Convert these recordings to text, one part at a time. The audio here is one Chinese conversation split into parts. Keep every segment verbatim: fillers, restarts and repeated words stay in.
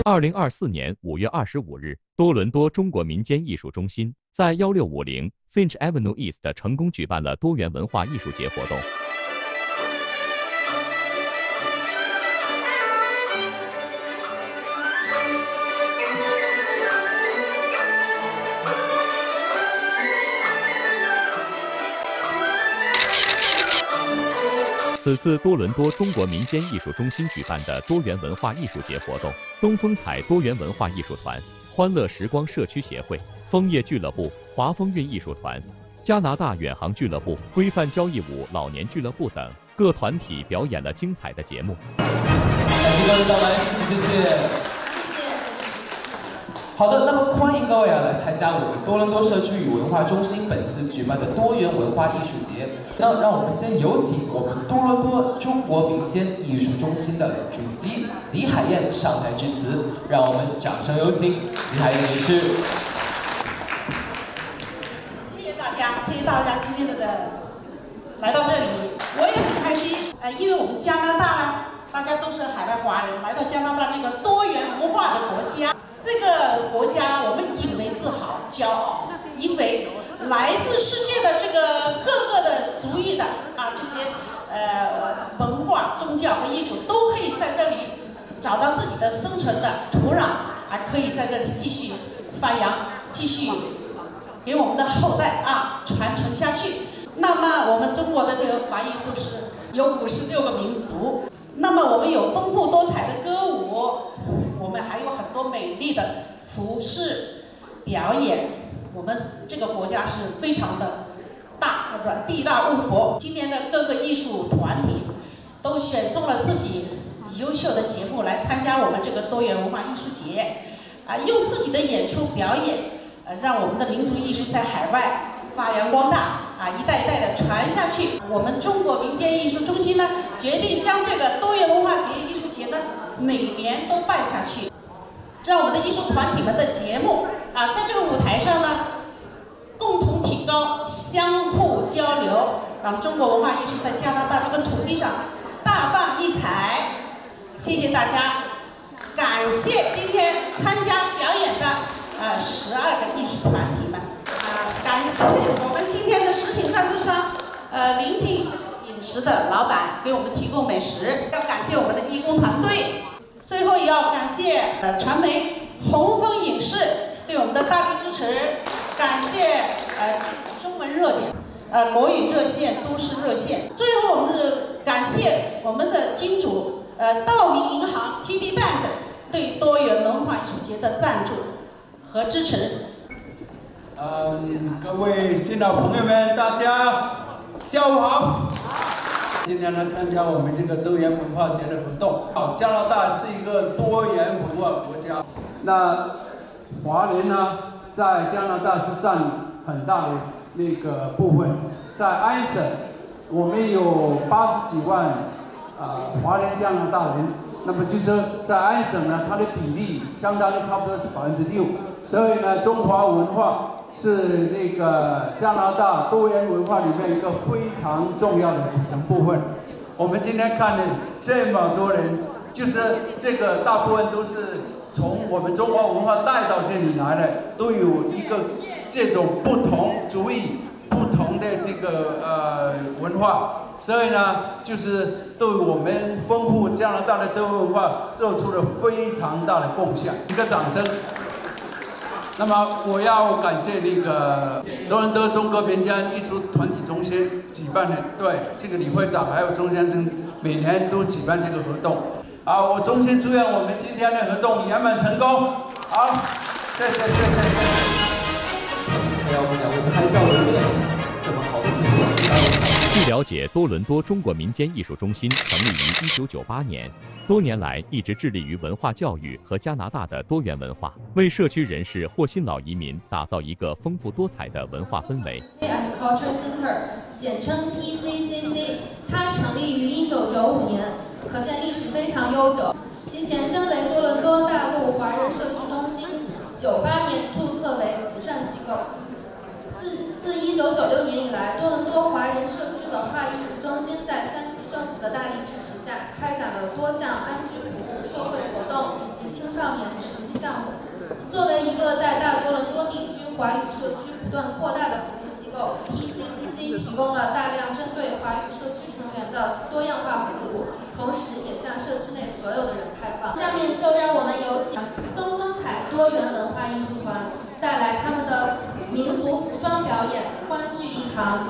二零二四年五月二十五日，多伦多中国民间艺术中心在一六五零 Finch Avenue East 成功举办了多元文化艺术节活动。 此次多伦多中国民间艺术中心举办的多元文化艺术节活动，东风采多元文化艺术团、欢乐时光社区协会、枫叶俱乐部、华风韵艺术团、加拿大远航俱乐部、规范交谊舞老年俱乐部等各团体表演了精彩的节目。 感谢各位到来，谢谢谢谢。 好的，那么欢迎各位啊来参加我们多伦多社区与文化中心本次举办的多元文化艺术节。那让我们先有请我们多伦多中国民间艺术中心的主席李海燕上台致辞，让我们掌声有请李海燕女士。 谢谢大家，谢谢大家今天的的来到这里，我也很开心。呃，因为我们加拿大呢，大家都是海外华人，来到加拿大这个多元文化的国家。 这个国家我们引为自豪、骄傲，因为来自世界的这个各个的族裔的啊这些呃文化、宗教和艺术都可以在这里找到自己的生存的土壤，还可以在这里继续发扬、继续给我们的后代啊传承下去。那么我们中国的这个华裔都是有五十六个民族，那么我们有丰富多彩的歌舞。 我们还有很多美丽的服饰表演，我们这个国家是非常的大，地大物博。今年的各个艺术团体都选送了自己优秀的节目来参加我们这个多元文化艺术节，啊，用自己的演出表演，呃，让我们的民族艺术在海外发扬光大，啊，一代一代的传下去。我们中国民间艺术中心呢，决定将这个多元文化节艺术节呢。 每年都办下去，让我们的艺术团体们的节目啊，在这个舞台上呢，共同提高，相互交流，让中国文化艺术在加拿大这个土地上大放异彩。谢谢大家，感谢今天参加表演的呃十二个艺术团体们啊，感谢我们今天的食品赞助商呃临近饮食的老板给我们提供美食，要感谢我们的义工团队。 最后也要感谢呃传媒红枫影视对我们的大力支持，感谢呃中文热点、呃国语热线、都市热线。最后我们是感谢我们的金主呃道明银行 T D Bank 对多元文化艺术节的赞助和支持。 嗯，各位新老朋友们，大家下午好。 今天呢，参加我们这个多元文化节的活动。好，加拿大是一个多元文化国家，那华人呢，在加拿大是占很大的那个部分。在安省，我们有八十几万啊、呃、华人加拿大人，那么就是说在安省呢，它的比例相当于差不多是百分之六。所以呢，中华文化是那个加拿大多元文化里面一个非常重要的组成部分。我们今天看的这么多人，就是这个大部分都是从我们中华文化带到这里来的，都有一个这种不同族裔、不同的这个呃文化，所以呢，就是对我们丰富加拿大的多元文化做出了非常大的贡献。一个掌声。 那么我要感谢那个多伦多中国民间艺术团体中心举办的，对这个李会长还有钟先生每年都举办这个活动。啊，我衷心祝愿我们今天的活动圆满成功。好，谢谢谢谢谢谢。 还要我们两位拍照留念，这么好的事情。 据了解，多伦多中国民间艺术中心成立于一九九八年。 多年来一直致力于文化教育和加拿大的多元文化，为社区人士或新老移民打造一个丰富多彩的文化氛围。 and Culture Center， 简称 T C C C， 它成立于一九九五年，可见历史非常悠久。其前身为多伦多大陆华人社区中心，九八年注册为慈善机构。自自一九九六年以来，多伦多华人社区文化艺术中心在三区政府的大力支持下。 下，开展了多项安居服务、社会活动以及青少年实习项目。作为一个在大多伦多地区华语社区不断扩大的服务机构 ，T C C C 提供了大量针对华语社区成员的多样化服务，同时也向社区内所有的人开放。下面就让我们有请东风采多元文化艺术团带来他们的民服服装表演，欢聚一堂。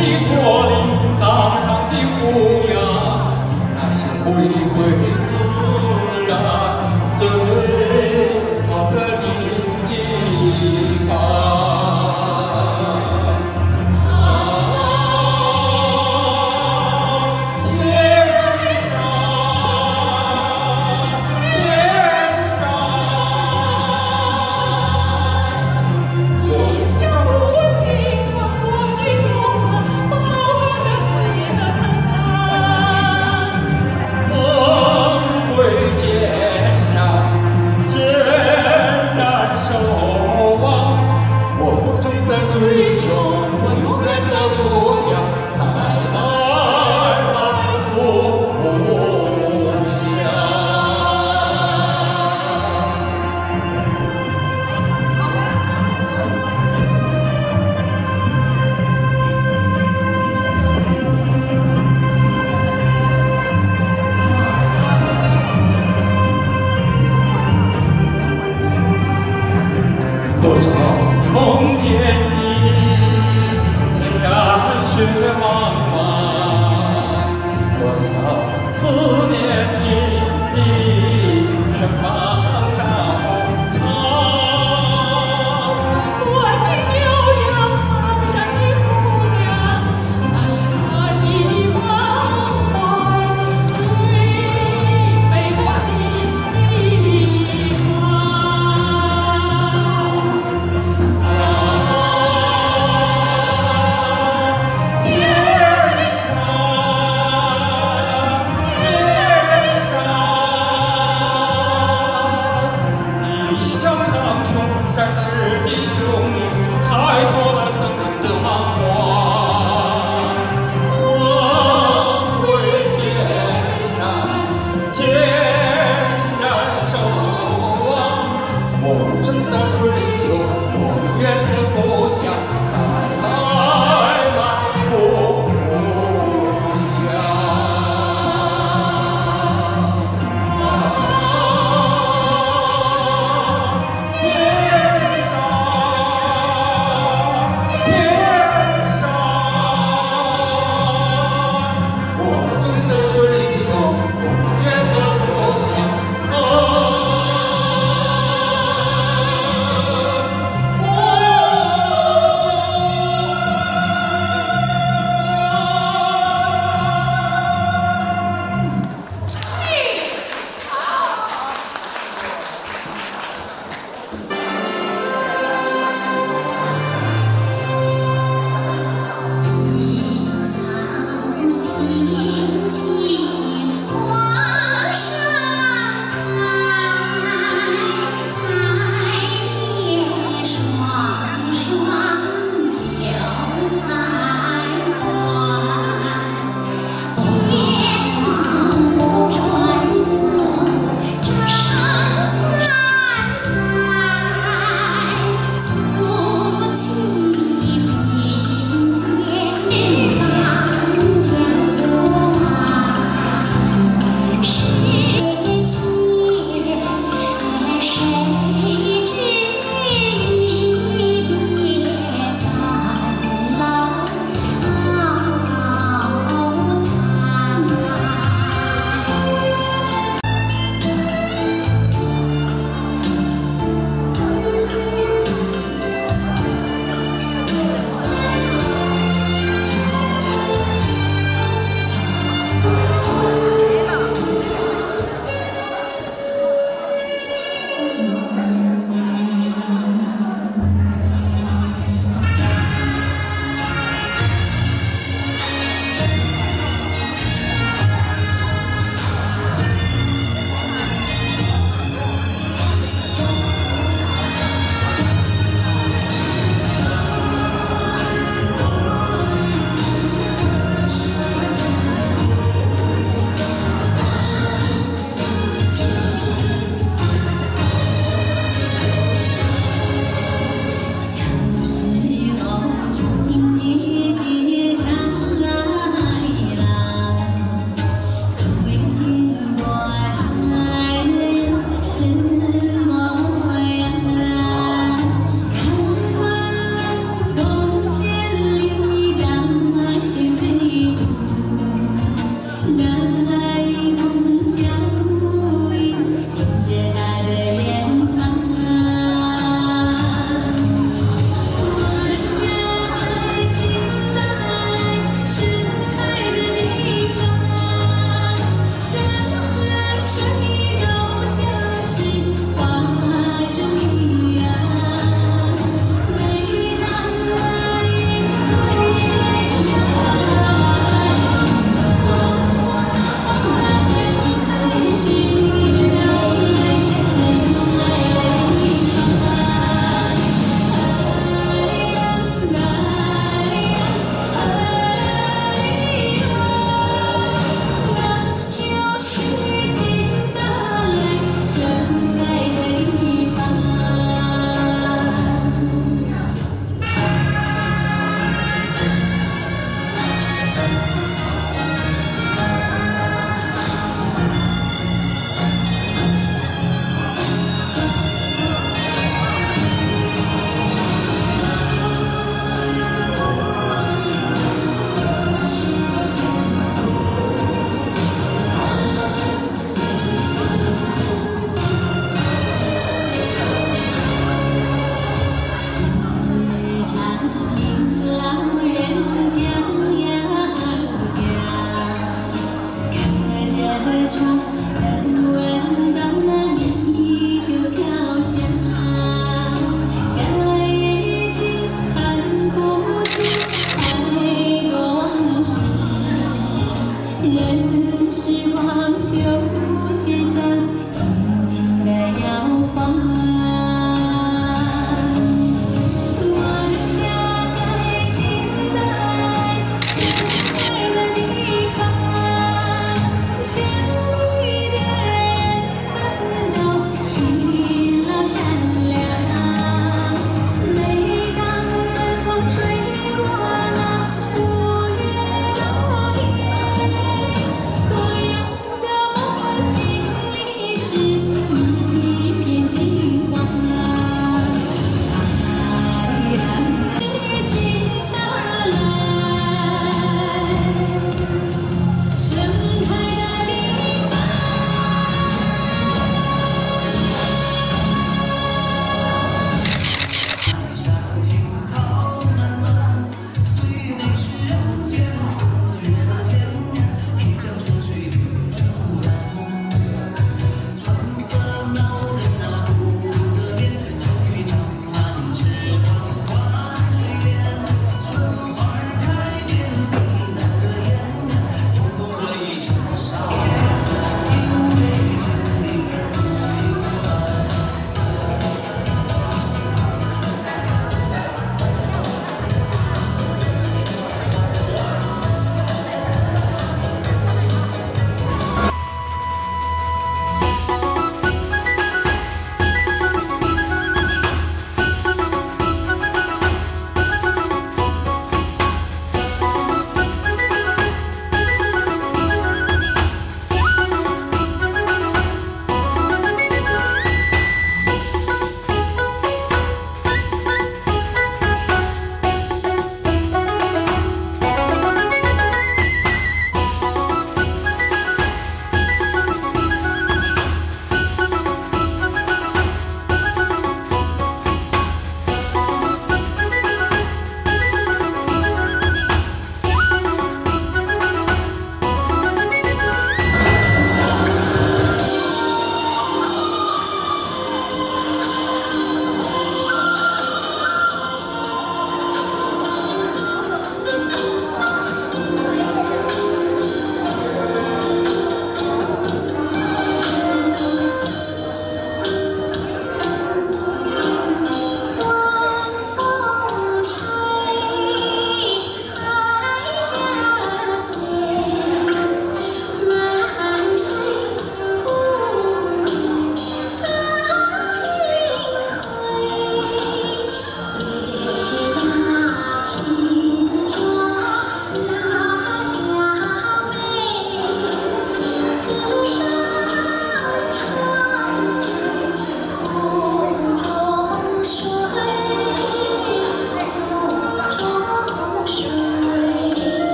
驼铃，丧场的呼扬，那是回归自然最好的地方。 多少次梦见你，天山雪茫茫；多少次。